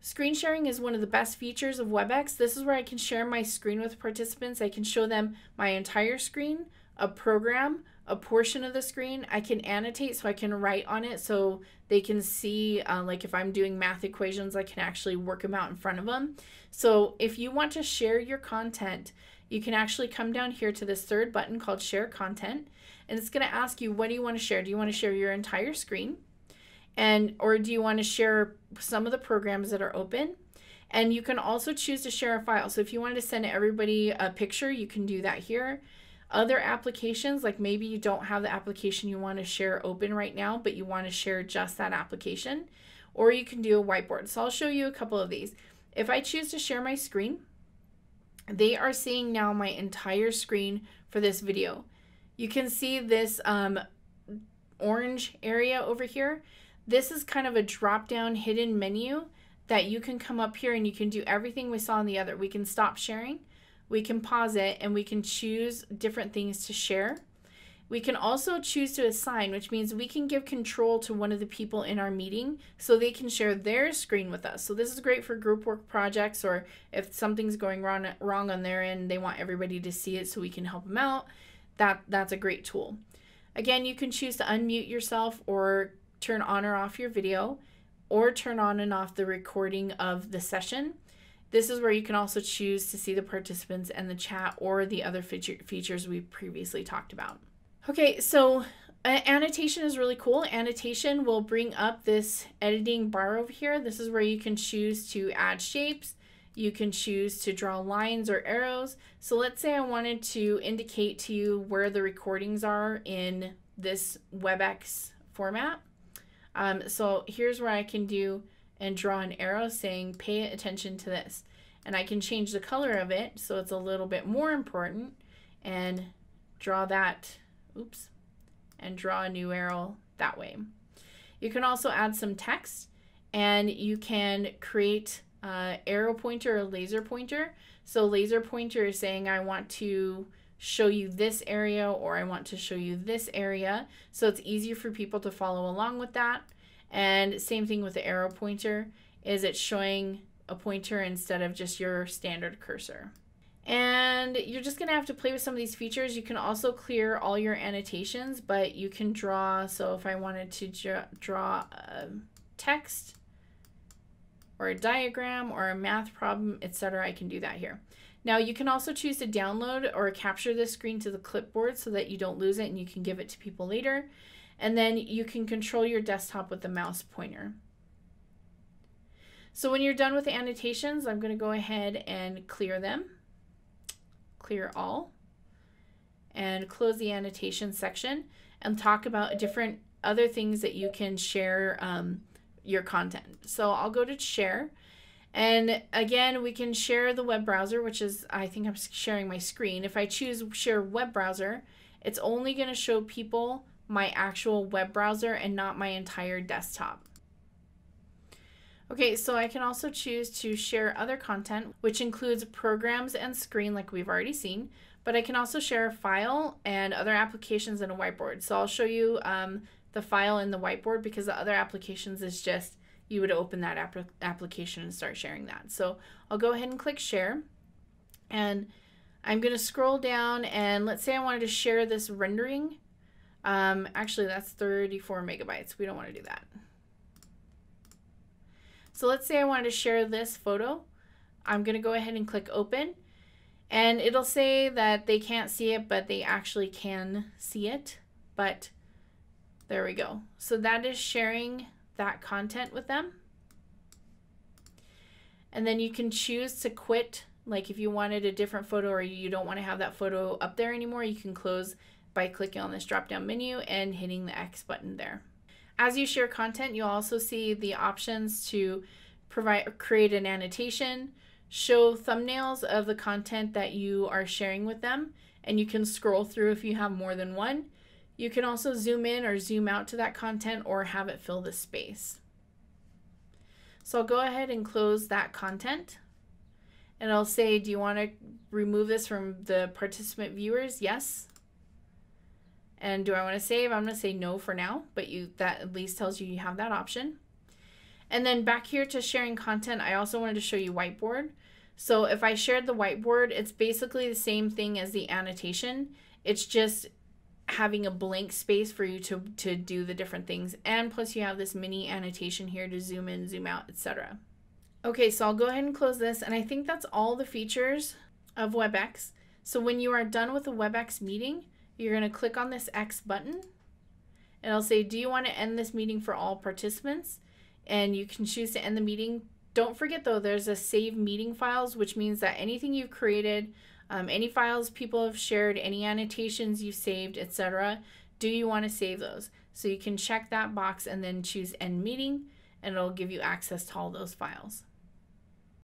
Screen sharing is one of the best features of Webex. This is where I can share my screen with participants. I can show them my entire screen, a program, a portion of the screen. I can annotate, so I can write on it so they can see, like if I'm doing math equations, I can actually work them out in front of them. So if you want to share your content, you can actually come down here to this third button called Share Content, and it's going to ask you, what do you want to share? Do you want to share your entire screen? Or do you want to share some of the programs that are open? And you can also choose to share a file. So if you wanted to send everybody a picture, you can do that here. Other applications, like maybe you don't have the application you want to share open right now, but you want to share just that application, or you can do a whiteboard. So I'll show you a couple of these. If I choose to share my screen, they are seeing now my entire screen for this video. You can see this orange area over here. This is kind of a drop-down hidden menu that you can come up here and you can do everything we saw in the other. We can stop sharing, we can pause it, and we can choose different things to share. We can also choose to assign, which means we can give control to one of the people in our meeting so they can share their screen with us. So this is great for group work projects, or if something's going wrong on their end, they want everybody to see it so we can help them out. That's a great tool. Again, you can choose to unmute yourself or turn on or off your video, or turn on and off the recording of the session. This is where you can also choose to see the participants and the chat or the other features we previously talked about. Okay, so annotation is really cool. Annotation will bring up this editing bar over here. This is where you can choose to add shapes. You can choose to draw lines or arrows. So let's say I wanted to indicate to you where the recordings are in this Webex format. So here's where I can do and draw an arrow saying pay attention to this. And I can change the color of it so it's a little bit more important and draw that, oops, and draw a new arrow that way. You can also add some text, and you can create arrow pointer or laser pointer. So laser pointer is saying I want to show you this area, or I want to show you this area, so it's easier for people to follow along with that. And same thing with the arrow pointer, is it's showing a pointer instead of just your standard cursor. And you're just going to have to play with some of these features. You can also clear all your annotations, but you can draw. So if I wanted to draw a text or a diagram or a math problem, etc., I can do that here. Now you can also choose to download or capture this screen to the clipboard so that you don't lose it and you can give it to people later. And then you can control your desktop with the mouse pointer. So when you're done with the annotations, I'm going to go ahead and clear them. Clear all. And close the annotation section and talk about different other things that you can share your content. So I'll go to share. And again, we can share the web browser, which is, I think I'm sharing my screen. If I choose share web browser, it's only going to show people my actual web browser and not my entire desktop. Okay, so I can also choose to share other content, which includes programs and screen like we've already seen, but I can also share a file and other applications in a whiteboard. So I'll show you the file in the whiteboard, because the other applications is just you would open that application and start sharing that. So I'll go ahead and click share, and I'm going to scroll down, and let's say I wanted to share this rendering. Actually, that's 34 megabytes. We don't want to do that. So let's say I wanted to share this photo. I'm going to go ahead and click open, and it'll say that they can't see it, but they actually can see it. But there we go. So that is sharing that content with them. And then you can choose to quit. Like if you wanted a different photo or you don't want to have that photo up there anymore, you can close by clicking on this drop down menu and hitting the X button there. As you share content, you'll also see the options to create an annotation, show thumbnails of the content that you are sharing with them, and you can scroll through if you have more than one. You can also zoom in or zoom out to that content or have it fill the space. So I'll go ahead and close that content, and I'll say, do you want to remove this from the participant viewers? Yes. And do I want to save? I'm going to say no for now, but that at least tells you you have that option. And then back here to sharing content, I also wanted to show you whiteboard. So if I shared the whiteboard, it's basically the same thing as the annotation. It's just having a blank space for you to do the different things. And plus you have this mini annotation here to zoom in, zoom out, etc. Okay, so I'll go ahead and close this. And I think that's all the features of Webex. So when you are done with a Webex meeting, you're going to click on this X button. And it'll say, do you want to end this meeting for all participants? And you can choose to end the meeting. Don't forget though, there's a save meeting files, which means that anything you've created, any files people have shared, any annotations you've saved, etc., do you want to save those? So you can check that box and then choose end meeting, and it'll give you access to all those files.